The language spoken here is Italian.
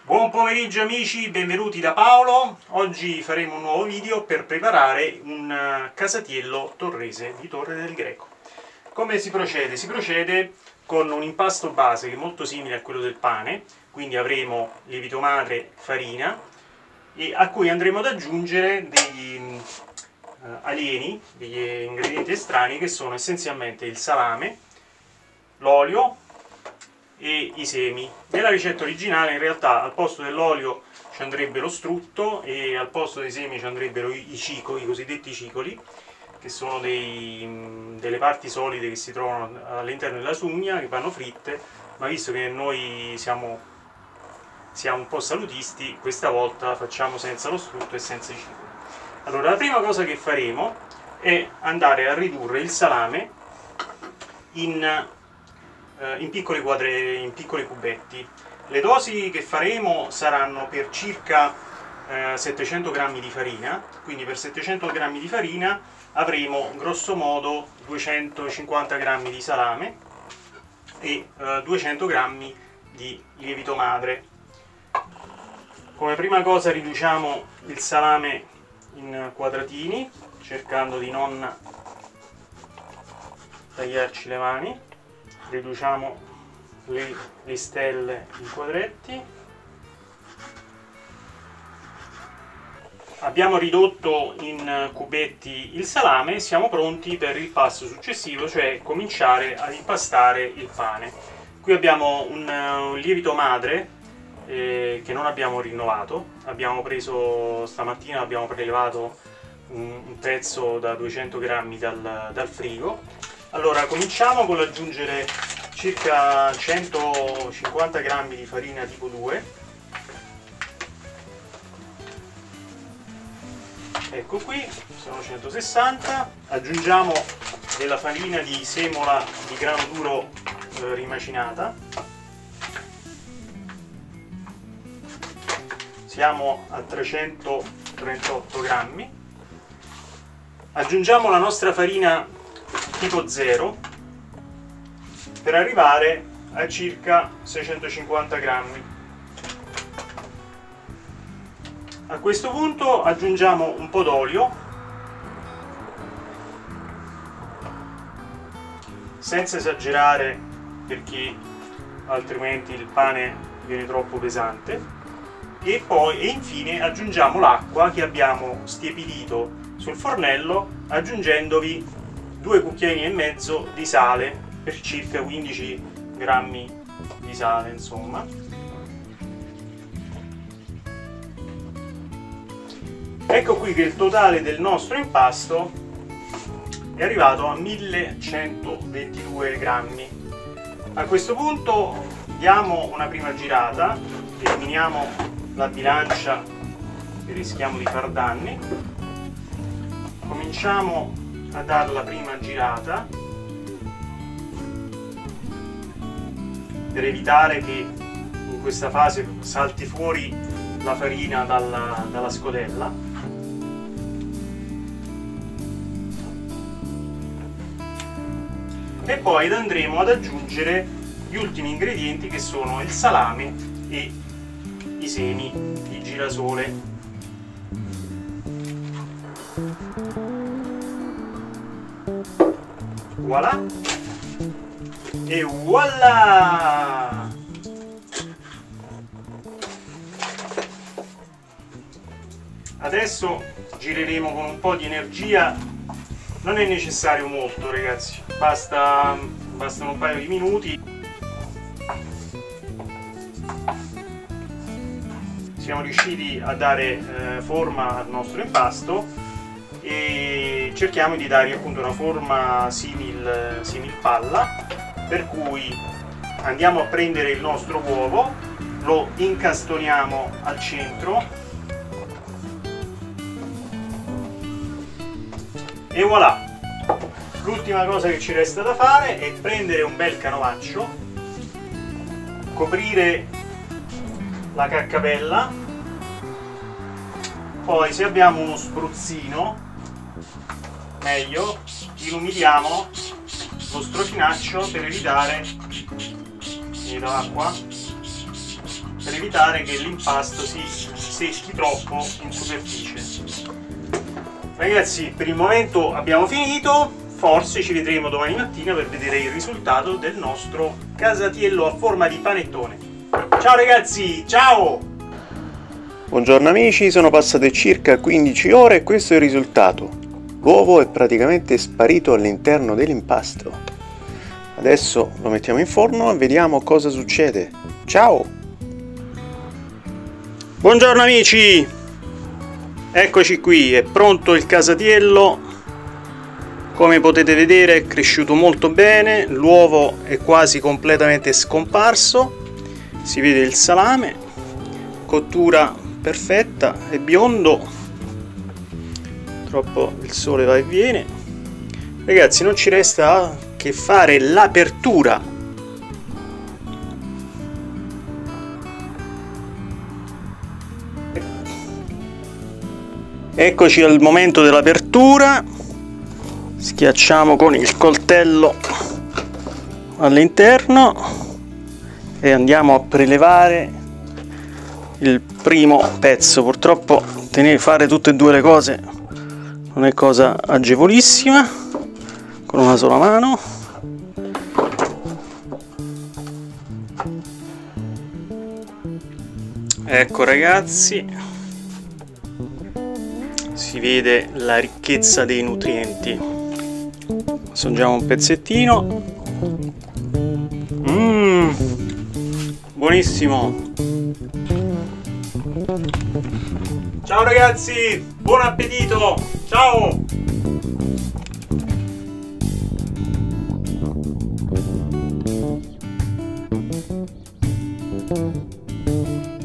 Buon pomeriggio amici, benvenuti da Paolo. Oggi faremo un nuovo video per preparare un casatiello torrese di Torre del Greco. Come si procede? Si procede con un impasto base che è molto simile a quello del pane, quindi avremo lievito madre, farina, e a cui andremo ad aggiungere degli alieni, degli ingredienti estranei che sono essenzialmente il salame, l'olio e i semi. Nella ricetta originale in realtà al posto dell'olio ci andrebbe lo strutto e al posto dei semi ci andrebbero i cicoli, i cosiddetti cicoli, che sono delle parti solide che si trovano all'interno della sugna, che vanno fritte, ma visto che noi siamo un po' salutisti, questa volta facciamo senza lo strutto e senza i cicoli. Allora, la prima cosa che faremo è andare a ridurre il salame in piccoli cubetti. Le dosi che faremo saranno per circa 700 g di farina, quindi per 700 g di farina avremo grosso modo 250 g di salame e 200 g di lievito madre. Come prima cosa riduciamo il salame in quadratini, cercando di non tagliarci le mani. Riduciamo le stelle in quadretti. Abbiamo ridotto in cubetti il salame, siamo pronti per il passo successivo, cioè cominciare ad impastare il pane. Qui abbiamo un lievito madre che non abbiamo rinnovato, abbiamo preso stamattina, abbiamo prelevato un pezzo da 200 g dal frigo. Allora, cominciamo con l'aggiungere circa 150 g di farina tipo 2. Ecco qui, sono 160. Aggiungiamo della farina di semola di grano duro rimacinata. Siamo a 338 g. Aggiungiamo la nostra farina tipo 0 per arrivare a circa 650 g. A questo punto aggiungiamo un po' d'olio, senza esagerare perché altrimenti il pane viene troppo pesante, e infine aggiungiamo l'acqua che abbiamo stiepidito sul fornello, aggiungendovi 2 cucchiaini e mezzo di sale per circa 15 g di sale, insomma. Ecco qui che il totale del nostro impasto è arrivato a 1122 g. A questo punto diamo una prima girata, eliminiamo la bilancia che rischiamo di far danni, cominciamo a dare la prima girata per evitare che in questa fase salti fuori la farina dalla scodella. E poi andremo ad aggiungere gli ultimi ingredienti, che sono il salame e i semi di girasole. Voilà! E voilà! Adesso gireremo con un po' di energia, non è necessario molto ragazzi, bastano un paio di minuti. Siamo riusciti a dare forma al nostro impasto e cerchiamo di dare appunto una forma simil palla, per cui andiamo a prendere il nostro uovo, lo incastoniamo al centro e voilà! L'ultima cosa che ci resta da fare è prendere un bel canovaccio, coprire la caccapella, poi se abbiamo uno spruzzino meglio, illumidiamo lo strofinaccio per evitare l'acqua per evitare che l'impasto si secchi troppo in superficie. Ragazzi, per il momento abbiamo finito, forse ci vedremo domani mattina per vedere il risultato del nostro casatiello a forma di panettone. Ciao ragazzi, ciao! Buongiorno amici, sono passate circa 15 ore e questo è il risultato. L'uovo è praticamente sparito all'interno dell'impasto. Adesso lo mettiamo in forno e vediamo cosa succede. Ciao! Buongiorno amici! Eccoci qui, è pronto il casatiello. Come potete vedere è cresciuto molto bene, l'uovo è quasi completamente scomparso, si vede il salame, cottura perfetta, è biondo, purtroppo il sole va e viene. Ragazzi, non ci resta che fare l'apertura. Eccoci al momento dell'apertura, schiacciamo con il coltello all'interno e andiamo a prelevare il primo pezzo. Purtroppo fare tutte e due le cose non è cosa agevolissima con una sola mano. Ecco ragazzi, si vede la ricchezza dei nutrienti. Assaggiamo un pezzettino. Buonissimo. Ciao ragazzi, buon appetito. Ciao.